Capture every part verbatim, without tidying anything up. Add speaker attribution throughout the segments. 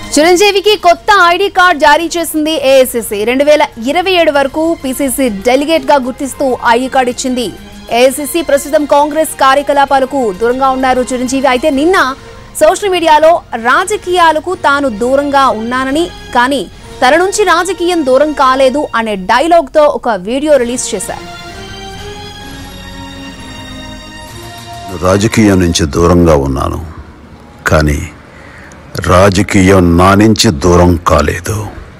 Speaker 1: చిరంజీవికి కొత్త ID card జారీ చేసింది ఏఐసీసీ. రెండు వేల ఇరవై ఏడు వరకు పీసీసీ డెలిగేట్ గా గుర్తిస్తూ ఐడి కార్డ్ ఇచ్చింది. ఏఐసీసీ ప్రస్తుతం కాంగ్రెస్ కార్యకలాపాలకు దూరంగా ఉన్నారు చిరంజీవి. అయితే నిన్న సోషల్ మీడియాలో రాజకీయాలకు తాను దూరంగా ఉన్నానని, కానీ తన నుంచి రాజకీయం దూరం కాలేదు అనే డైలాగ్ తో ఒక వీడియో రిలీజ్ చేశారు.
Speaker 2: రాజకీయం నుంచి దూరంగా ఉన్నాను, కానీ రాజకీయం నా నుంచి దూరం కాలేదు.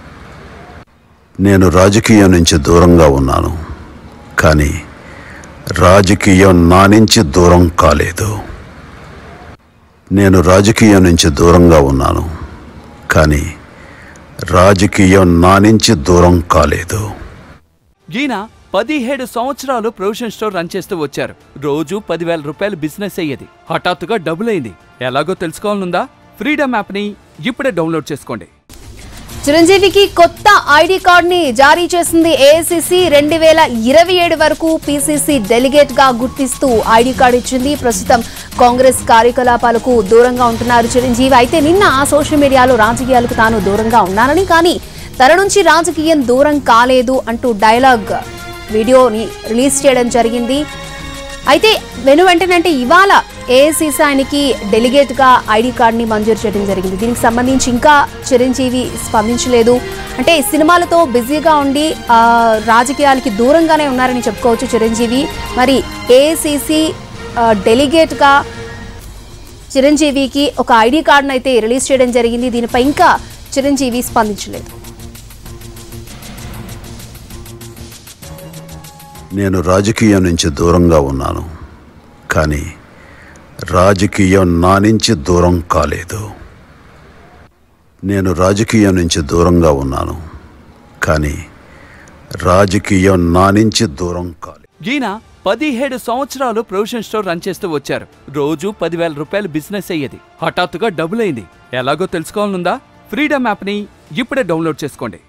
Speaker 2: నేను రాజకీయం నుంచి దూరంగా ఉన్నాను, కానీ రాజకీయం నా నుంచి దూరం కాలేదు. నేను రాజకీయం నుంచి దూరంగా ఉన్నాను, కానీ రాజకీయం నా నుంచి దూరం కాలేదు.
Speaker 3: ఈయన పదిహేడు సంవత్సరాలు ప్రొవిజన్ స్టోర్ రన్ చేస్తూ వచ్చారు. రోజు పదివేల రూపాయలు బిజినెస్ అయ్యేది. హఠాత్తుగా డబుల్ అయింది. ఎలాగో తెలుసుకోవాలనుందా? ఫ్రీడమ్ యాప్ ని ఇప్పుడే డౌన్లోడ్ చేసుకోండి.
Speaker 1: చిరంజీవికి కొత్త ఐడి కార్డ్ ని జారీ చేసింది ఏఐసీసీ. రెండు వేల ఇరవై ఏడు వరకు పీసీసీ డెలిగేట్ గా గుర్తిస్తూ ఐడి కార్డ్ ఇచ్చింది. ప్రస్తుతం కాంగ్రెస్ కార్యకలాపాలకు దూరంగా ఉంటున్నారు చిరంజీవి. అయితే నిన్న సోషల్ మీడియాలో రాజకీయాలకు తాను దూరంగా ఉన్నానని, కానీ తన నుంచి రాజకీయం దూరం కాలేదు అంటూ డైలాగ్ వీడియోని రిలీజ్ చేయడం జరిగింది. అయితే వెను వెంటనే ఇవాళ ఏఐసీసీ ఆయనకి డెలిగేట్ గా ఐడి కార్డ్ ని మంజూరు చేయడం జరిగింది. దీనికి సంబంధించి ఇంకా చిరంజీవి స్పందించలేదు. అంటే సినిమాలతో బిజీగా ఉండి రాజకీయాలకి దూరంగానే ఉన్నారని చెప్పుకోవచ్చు చిరంజీవి. మరి ఏఐసీసీ డెలిగేట్ గా చిరంజీవికి ఒక ఐడి కార్డును అయితే రిలీజ్ చేయడం జరిగింది. దీనిపై ఇంకా చిరంజీవి స్పందించలేదు.
Speaker 2: నేను రాజకీయం నుంచి దూరంగా ఉన్నాను, కానీ రాజకీయం నా నుంచి దూరం కాలేదు. నేను రాజకీయం నుంచి దూరంగా ఉన్నాను, కానీ రాజకీయం నా నుంచి దూరం కాలేదు.
Speaker 3: ఈయన పదిహేడు సంవత్సరాలు ప్రొవిజన్ స్టోర్ రన్ చేస్తూ వచ్చారు. రోజు పదివేల రూపాయలు బిజినెస్ అయ్యేది. హఠాత్తుగా డబుల్ అయింది. ఎలాగో తెలుసుకోవాలనుందా? ఫ్రీడమ్ యాప్ ని ఇప్పుడే డౌన్లోడ్ చేసుకోండి.